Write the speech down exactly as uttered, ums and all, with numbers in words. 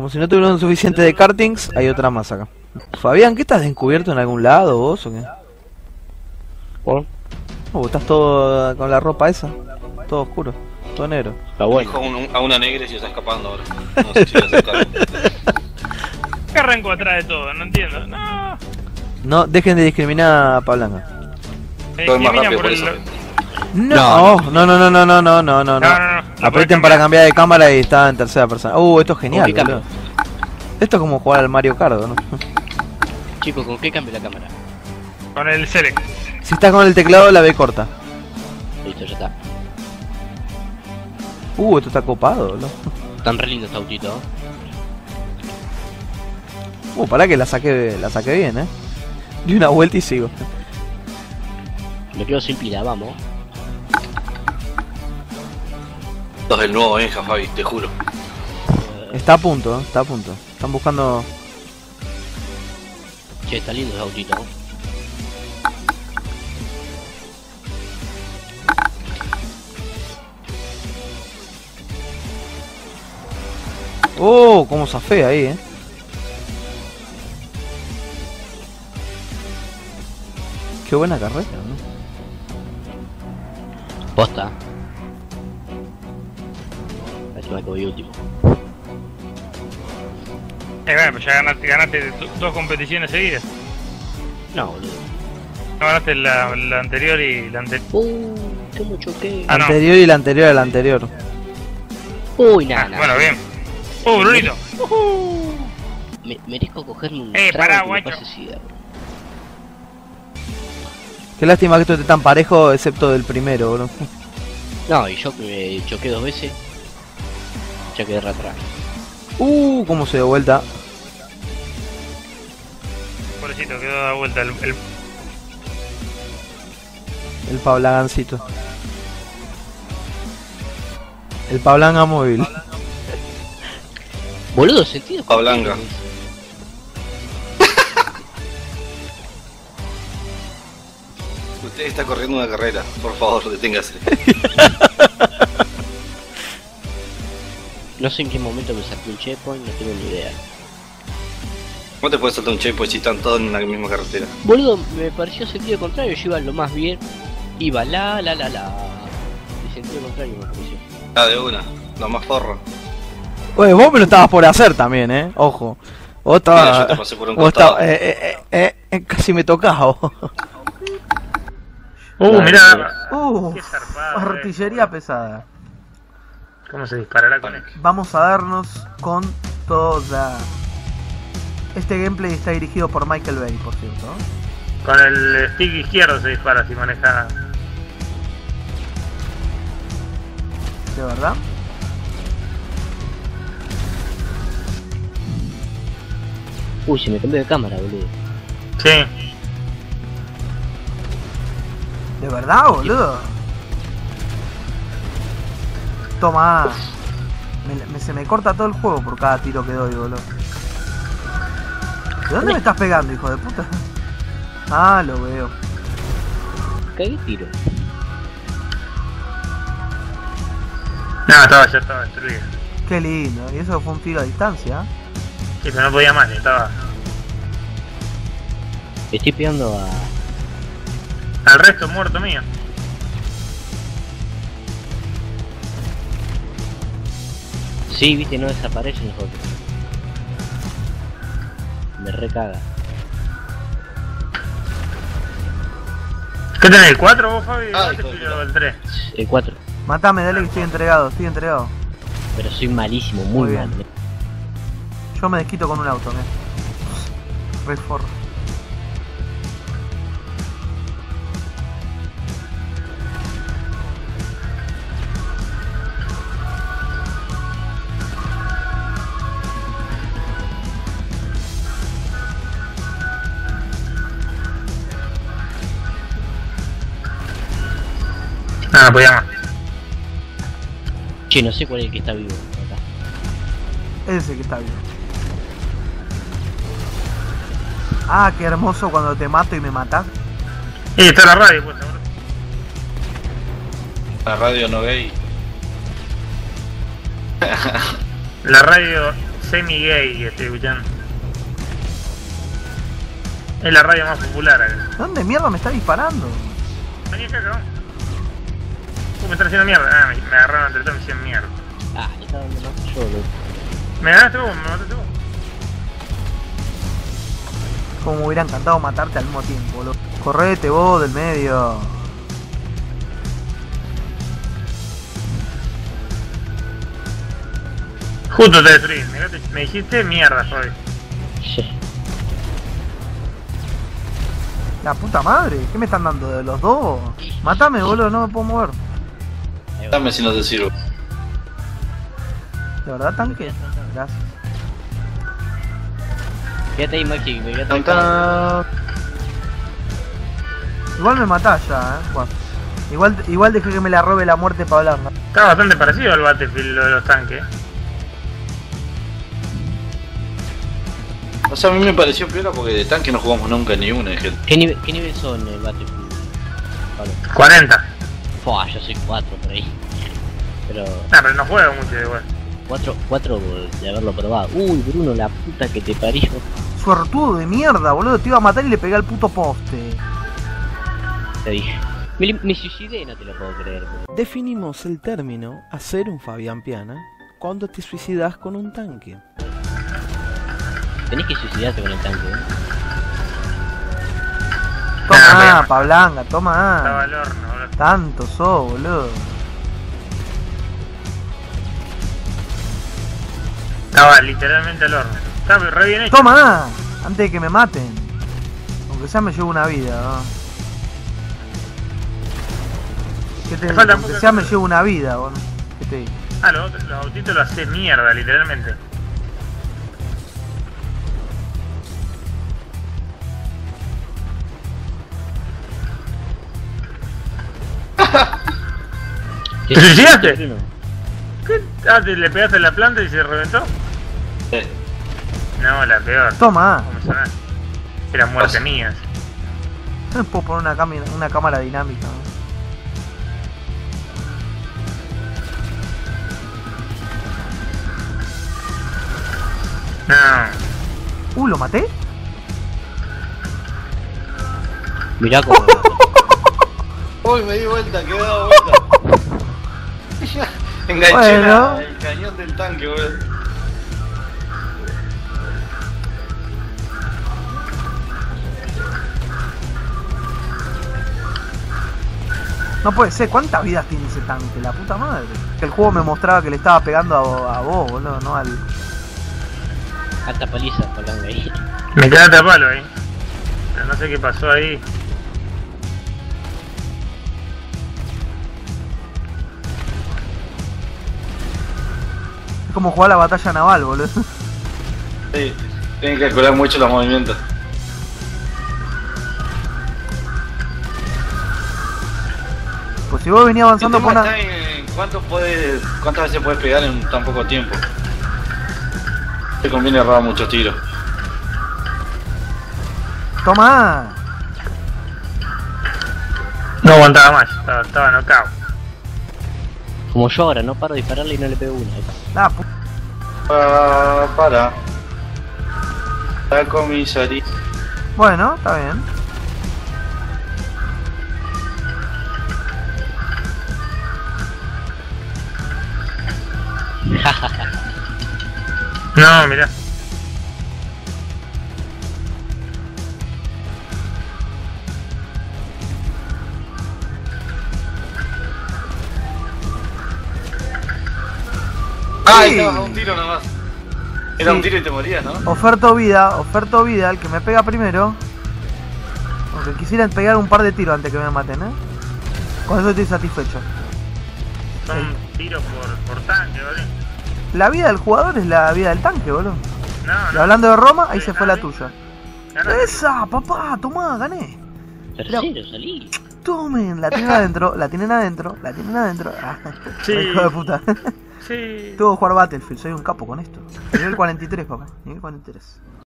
Como si no tuvieron suficiente de kartings, hay otra más acá. Fabián, ¿qué estás encubierto en algún lado vos o qué? ¿Por? Oh, estás todo con la ropa esa, todo oscuro, todo negro. Está bueno. Dijo a, un, a una negra y se está escapando ahora. No sé si va a sacar. ¿Qué arrancó atrás de todo? No entiendo. No. No, dejen de discriminar a Pablanga. Me Todo es más discrimina rápido por por el... eso. No, no, no, no, no, no, no, no, no, No, no, no. Lo Aprieten podés para cambiar. cambiar de cámara y está en tercera persona. Uh, esto es genial, ¿Con qué boludo. Esto es como jugar al Mario Kart, ¿no? Chicos, ¿con qué cambio la cámara? Con el select. Si estás con el teclado, la ve corta. Listo, ya está. Uh, esto está copado, boludo. Tan re lindo este autito. Uh, pará que la saqué, la saqué bien, eh. Di una vuelta y sigo. Me quedo sin pila, vamos. Sos el nuevo Enja, Fabi, te juro. Está a punto, eh, está a punto. Están buscando... Che, está lindo ese autito. Oh, cómo zafé ahí, eh. Qué buena carrera, ¿no? Posta. Esto me voy último. Eh, bueno, pues ya ganaste, ganaste do- dos competiciones seguidas. No, boludo. No ganaste la, la anterior y la anterior. Uh, cómo choqué. Ah, no. Anterior y la anterior a la anterior. Uy, nada, Ah, nada. bueno, bien. Uh, Brunito. Me, merezco cogerme un Eh, trago pará, que me guacho. pase sida, bro. Qué lástima que esto esté tan parejo, excepto del primero, boludo. No, y yo que me choqué dos veces. Ya quedé re atrás. Uh, cómo se dio vuelta. Pobrecito, quedó dada vuelta el, el... El Pablagancito. El Pablanga móvil. Boludo, sentido. Pablanga. Usted está corriendo una carrera, por favor, deténgase. No sé en qué momento me saqué un checkpoint, no tengo ni idea. ¿Cómo te puedes saltar un checkpoint si están todos en la misma carretera? Boludo, me pareció sentido contrario, yo iba lo más bien. Iba la la la la. Y sentido contrario me pareció. Ah, de una, lo más forro. Oye, vos me lo estabas por hacer también, eh. Ojo. Vos Mira, estabas. yo te pasé por un Vos costado. estabas. Eh, eh, eh, eh, casi me tocás vos. Uh, Dale, mirá. Uh, Qué zarpado, artillería pesada. ¿Cómo se disparará con esto? Vamos a darnos con toda. Este gameplay está dirigido por Michael Bay, por cierto. Con el stick izquierdo se dispara si maneja. ¿De verdad? Uy, se me cambió de cámara, boludo. Sí. ¿De verdad, boludo? Toma. Me, me- se me corta todo el juego por cada tiro que doy, boludo. ¿De dónde me estás pegando, hijo de puta? Ah, lo veo. Cagué tiro. No, estaba, ya estaba destruido. Qué lindo. Y eso fue un tiro a distancia. ¿Eh? Sí, pero no podía más, estaba. Estoy pegando a. Al resto muerto mío. Sí, viste, no desaparecen los otros. Me recaga. ¿Qué tenés? ¿El cuatro vos, Fabi? Ah, ¿Vos te hijo de pidió puta. el tres? El cuatro. Matame, dale que estoy entregado, estoy entregado. Pero soy malísimo, muy, Muy mal. bien. Yo me desquito con un auto, ¿eh? Re forro. No, no podía más. Che, no sé cuál es el que está vivo. Acá. Ese que está bien. Ah, qué hermoso cuando te mato y me matas. Y está la radio puesta, boludo. La radio no gay. La radio semi-gay que estoy escuchando. Es la radio más popular acá. ¿Dónde mierda me está disparando? Vení acá, cabrón. Uh, me están haciendo mierda. Ah, me, me agarraron entre todos y me hicieron mierda. Ah, le estaba dando más yo, loco. Me ganaste vos, me mataste vos. Como me hubiera encantado matarte al mismo tiempo, boludo. Correte vos del medio. Justo te destruí. Me, me dijiste mierda, Fabi. Sí. La puta madre, ¿qué me están dando de los dos? Mátame, boludo, no me puedo mover. Ahí va. Dame si no te sirvo. ¿De verdad, tanque? Gracias. Quédate ahí, Maxi, me quédate ahí. Tan, tan. Igual me matás ya, eh. Bueno, igual, igual dejé que me la robe la muerte para hablarla. Está bastante parecido al Battlefield lo de los tanques. O sea, a mí me pareció peor porque de tanque no jugamos nunca ni una, gente. ¿Qué nivel, ¿Qué nivel son el Battlefield? Vale. cuarenta. Fua, yo soy cuatro por ahí. Pero Nah, pero no juego mucho igual. cuatro, cuatro de haberlo probado. Uy, Bruno, la puta que te parió. Suertudo de mierda, boludo, te iba a matar y le pegué al puto poste. Te dije. Me, me suicidé, no te lo puedo creer. Pero... Definimos el término hacer un Fabián Piana cuando te suicidas con un tanque. Tenés que suicidarte con el tanque, ¿eh? Toma, Ah, pa' blanca, toma. Estaba al horno, boludo. Tanto sos, boludo. Estaba literalmente al horno. Estaba re bien hecho. Toma, antes de que me maten. Aunque sea me llevo una vida, ¿no? ¿Qué te Me falta Aunque poca sea me cosa. llevo una vida, boludo. ¿Qué te digo? Ah, los, otros- los autitos lo haces mierda, literalmente. ¿Te suicidaste? Bruno? ¿Qué? Ah, ¿te le pegaste en la planta y se reventó? Sí. No, la peor. Toma. ¿Cómo sonás? Era muerte Pasa. mía. No me puedo poner una, cami- una cámara dinámica, ¿no? No. Uh, ¿lo maté? Mirá cómo... Uy, me di vuelta, que he dado vuelta. Enganché Bueno. la- el cañón del tanque, boludo. No puede ser, ¿cuántas vidas tiene ese tanque? La puta madre. Que el juego me mostraba que le estaba pegando a, a vos, boludo, no al... Alta paliza, Colanga ahí. Me quedaste a palo ahí. Pero no sé qué pasó ahí. Es como jugar la batalla naval, boludo. Sí, tienen que calcular mucho los movimientos. Pues si vos venías El avanzando tema por una... está en cuánto puedes, cuántas veces puedes pegar en tan poco tiempo. Te conviene errar muchos tiros. Toma. No aguantaba más, estaba, estaba knockout. Como yo ahora, no paro de dispararle y no le pego una. Ahí está. La pu... Ah, para. La comisaría. Bueno, está bien. No, mirá. Ah, Sí. estabas a un tiro nomás. Era Sí. un tiro y te morías, ¿no? Oferto vida, oferto vida, el que me pega primero. Aunque quisieran pegar un par de tiros antes que me maten, ¿eh? Con eso estoy satisfecho. Son tiros por, por tanque, ¿vale? La vida del jugador es la vida del tanque, boludo. No, Y no. hablando de Roma, ahí se fue la Gané. tuya. Ganaste. ¡Esa, papá! Tomá, gané. Tercero, salí. Tomen, la tienen adentro, la tienen adentro, la tienen adentro. Ah, Sí. hijo de puta. Sí. Tuve que jugar Battlefield, soy un capo con esto. Nivel cuarenta y tres, papá. Nivel cuarenta y tres.